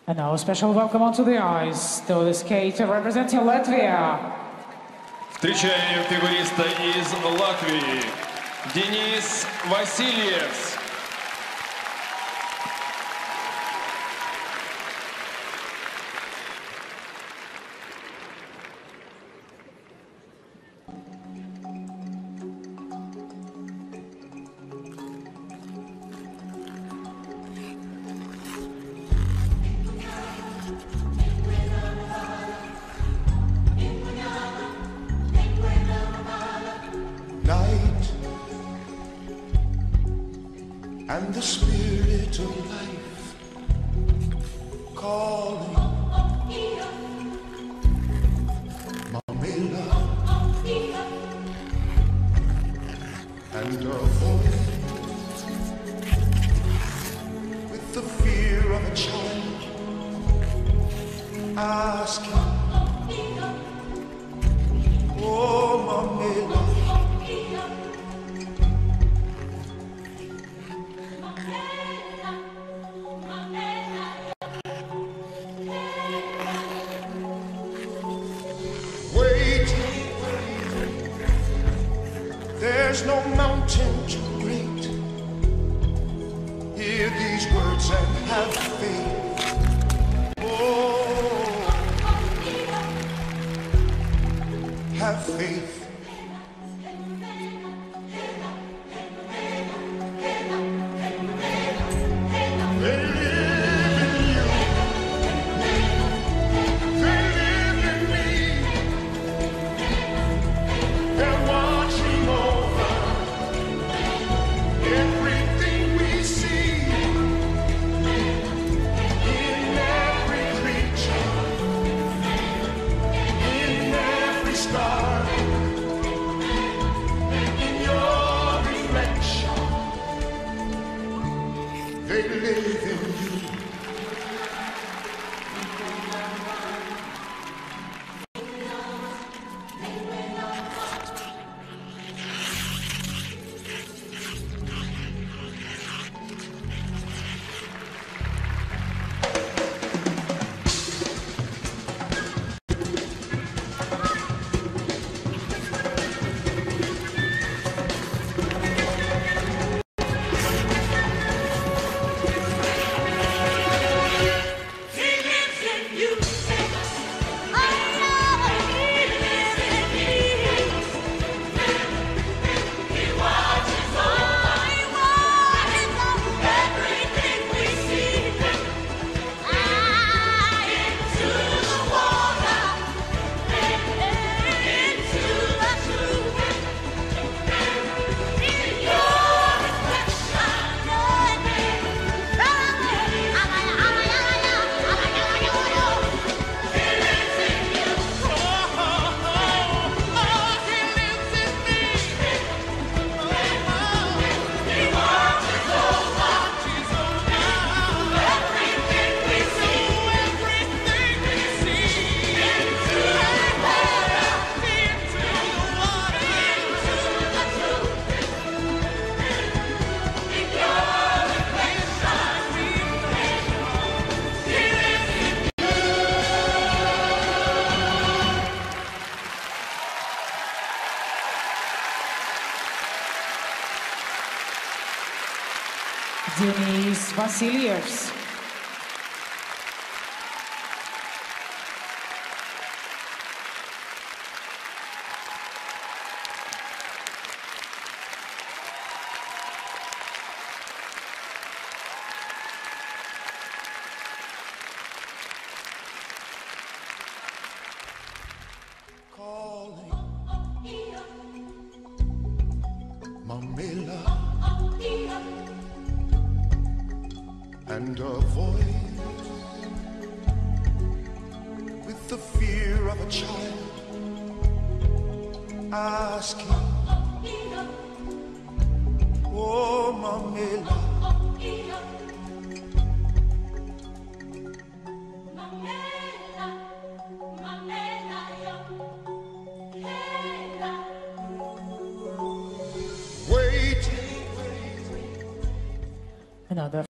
And now a special welcome onto the ice to the skater representing Latvia. Встречаем фигуриста из Латвии Денис Васильев. Night and the spirit of life calling Mamela and a voice with the fear of a child asking, oh Mamela, there's no mountain too great. Hear these words and have faith. Oh, have faith. They live in you. They live in me. They're watching over everything we see, in every creature, in every star, in your reflection. They live in you. Denis Vasiliev. Calling Mamela and a voice with the fear of a child asking, oh Mamela, waiting. Another